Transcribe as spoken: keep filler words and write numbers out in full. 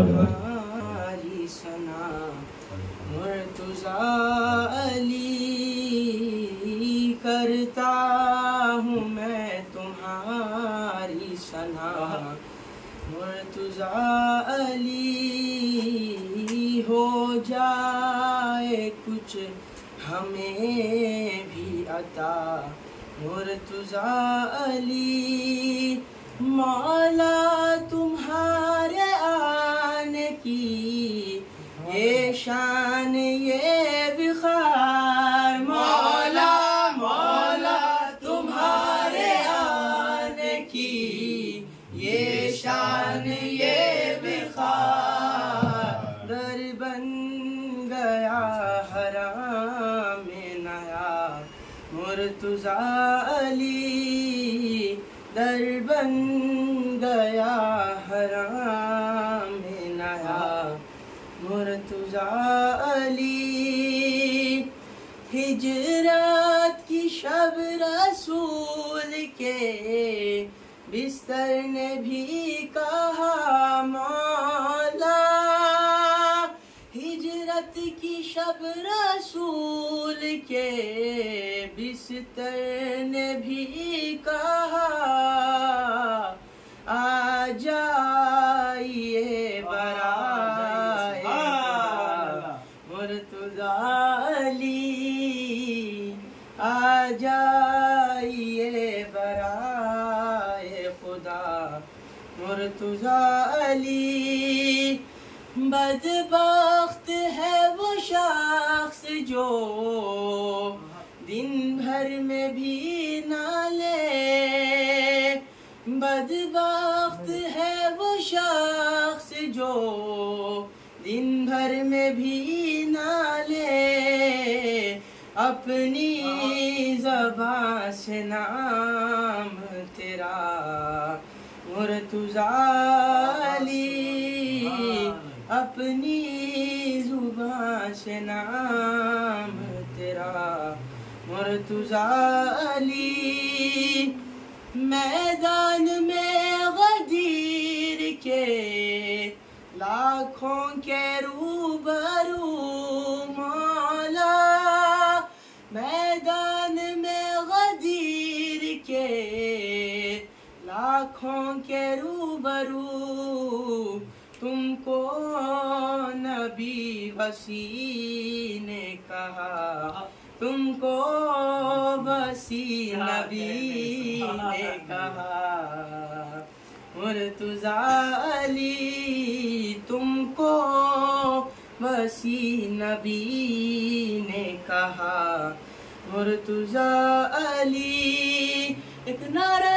तुम्हारी सना मुर्तज़ा अली करता हूँ मैं तुम्हारी सना मुर्तज़ा अली हो जाए कुछ हमें भी अता मुर्तज़ा अली मौला तुम्हारे आने की ये शान ये विखार मौला मौला तुम्हारे आने की ये शान ये विखार दर बन गया हराम नया मुर्तज़ा अली दर बन गया हराम नया मुर्तज़ा अली हिजरत की शब रसूल के बिस्तर ने भी कहा मौला हिजरत की शब रसूल के बिस्तर ने भी कहा आ जाइए बराए मुर्तज़ा अली आ जाइए बराए खुदा मुर्तज़ा अली बदबख्त है वो शख्स जो दिन भर में भी ना ले बदबख्त है वो शख्स जो दिन भर में भी ना ले अपनी ज़बान से नाम तेरा मुर्तज़ा अली अपनी ज़ुबान से नाम तेरा मुर्तज़ा अली मैदान में गदीर के लाखों के रूबरू मौला मैदान में गदीर के लाखों के रूबरू तुमको नबी वसी ने कहा तुमको वसी नबी ने कहा मुर्तज़ा अली तुमको वसी नबी ने कहा मुर्तज़ा अली एक नारा